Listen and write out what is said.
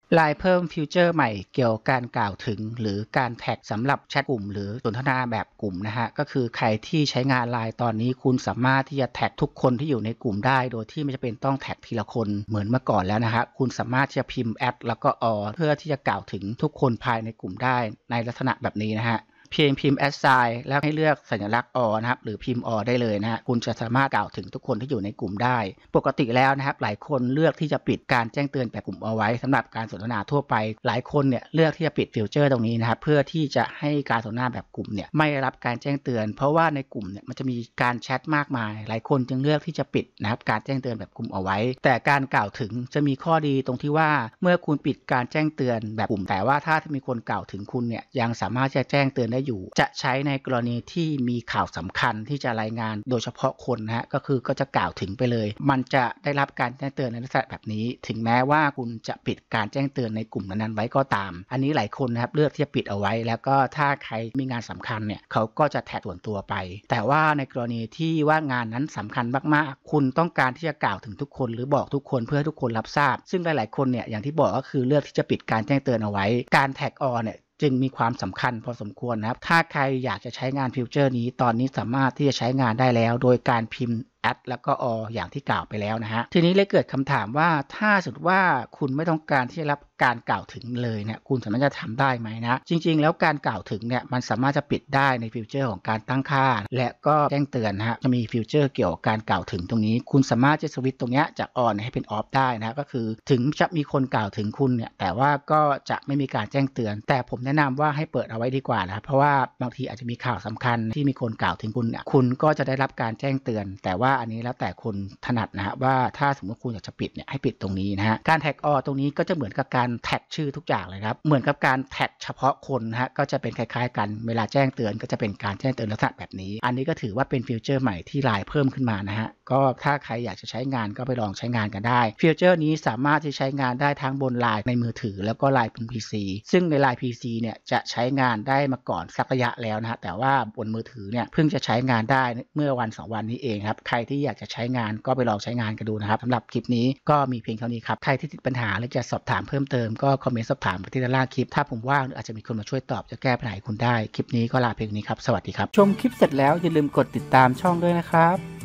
LINE เพิ่มฟีเจอร์ใหม่เกี่ยวกับการกล่าวถึงหรือการแท็กสำหรับแชทกลุ่มหรือสนทนาแบบกลุ่มนะฮะก็คือใครที่ใช้งาน LINE ตอนนี้คุณสามารถที่จะแท็กทุกคนที่อยู่ในกลุ่มได้โดยที่ไม่จำเป็นต้องแท็กทีละคนเหมือนเมื่อก่อนแล้วนะฮะคุณสามารถที่จะพิมพ์แอดแล้วก็เพื่อที่จะกล่าวถึงทุกคนภายในกลุ่มได้ในลักษณะแบบนี้นะฮะเพียงพิมพ์ @ แล้วให้เลือกสัญลักษณ์นะครับหรือพิมพ์ได้เลยนะฮะคุณจะสามารถกล่าวถึงทุกคนที่อยู่ในกลุ่มได้ปกติแล้วนะครับหลายคนเลือกที่จะปิดการแจ้งเตือนแบบกลุ่มเอาไว้สำหรับการสนทนาทั่วไปหลายคนเนี่ยเลือกที่จะปิดฟีเจอร์ตรงนี้นะครับเพื่อที่จะให้การสนทนาแบบกลุ่มเนี่ยไม่รับการแจ้งเตือนเพราะว่าในกลุ่มเนี่ยมันจะมีการแชทมากมายหลายคนจึงเลือกที่จะปิดนะครับการแจ้งเตือนแบบกลุ่มเอาไว้แต่การกล่าวถึงจะมีข้อดีตรงที่ว่าเมื่อคุณปิดการแจ้งเตือนแบบกลุ่มแต่ว่าถ้ามีคนกล่าวถึงคุณเนี่ยยังสามารถจะแจ้งเตือนได้อยู่จะใช้ในกรณีที่มีข่าวสำคัญที่จะรายงานโดยเฉพาะคนนะฮะก็จะกล่าวถึงไปเลยมันจะได้รับการแจ้งเตือนในลักษณะแบบนี้ถึงแม้ว่าคุณจะปิดการแจ้งเตือนในกลุ่มนั้นๆไว้ก็ตามอันนี้หลายคนนะครับเลือกที่จะปิดเอาไว้แล้วก็ถ้าใครมีงานสำคัญเนี่ยเขาก็จะแท็กส่วนตัวไปแต่ว่าในกรณีที่ว่างานนั้นสำคัญมากๆคุณต้องการที่จะกล่าวถึงทุกคนหรือบอกทุกคนเพื่อให้ทุกคนรับทราบซึ่งหลายๆคนเนี่ยอย่างที่บอกก็คือเลือกที่จะปิดการแจ้งเตือนเอาไว้การแท็กเนี่ยจึงมีความสำคัญพอสมควรนะครับถ้าใครอยากจะใช้งานฟีเจอร์นี้ตอนนี้สามารถที่จะใช้งานได้แล้วโดยการพิมพ์แอดแล้วก็อย่างที่กล่าวไปแล้วนะฮะทีนี้เลยเกิดคำถามว่าถ้าสมมติว่าคุณไม่ต้องการที่จะรับการกล่าวถึงเลยเนี่ยคุณสามารถจะทำได้ไหมนะจริงๆแล้วการกล่าวถึงเนี่ยมันสามารถจะปิดได้ในฟีเจอร์ของการตั้งค่าและก็แจ้งเตือนนะฮะจะมีฟีเจอร์เกี่ยวกับการกล่าวถึงตรงนี้คุณสามารถจะสวิตช์ตรงนี้จากให้เป็นได้นะก็คือถึงจะมีคนกล่าวถึงคุณเนี่ยแต่ว่าก็จะไม่มีการแจ้งเตือนแต่ผมแนะนำว่าให้เปิดเอาไว้ดีกว่านะเพราะว่าบางทีอาจจะมีข่าวสำคัญที่มีคนกล่าวถึงคุณเนี่ยคุณก็จะได้รับการแจ้งเตือนแต่ว่าอันนี้แล้วแต่คนถนัดนะฮะว่าถ้าสมมติคุณอยากจะปิดเนี่ยให้ปิดตรงนี้นะฮะการแท็กตรงนี้ก็จะเหมือนกับการแท็กชื่อทุกอย่างเลยครับเหมือนกับการแท็กเฉพาะคนนะฮะก็จะเป็นคล้ายๆกันเวลาแจ้งเตือนก็จะเป็นการแจ้งเตือนลักษณะแบบนี้อันนี้ก็ถือว่าเป็นฟีเจอร์ใหม่ที่LINEเพิ่มขึ้นมานะฮะก็ถ้าใครอยากจะใช้งานก็ไปลองใช้งานกันได้ฟีเจอร์นี้สามารถที่ใช้งานได้ทั้งบนLINEในมือถือแล้วก็LINE บน PC ซึ่งในLINE PC เนี่ยจะใช้งานได้มาก่อนสักระยะแล้วนะฮะแต่ว่าบนมือถือเนี่ยเพิ่งจะใช้งานได้เมื่อวัน2วันนี้เองครับใครที่อยากจะใช้งานก็ไปลองใช้งานกันดูนะครับสำหรับคลิปนี้ก็มีเพียงเท่านี้ครับใครที่ติดปัญหาหรือจะสอบถามเพิ่มเติมก็คอมเมนต์สอบถามไปที่ด้านล่างคลิปถ้าผมว่างอาจจะมีคนมาช่วยตอบจะแก้ปัญหาให้คุณได้คลิปนี้ก็ลาเพียงนี้ครับสวัสดีครับชมคลิปเสร็จแล้วอย่าลืมกดติดตามช่องด้วยนะครับ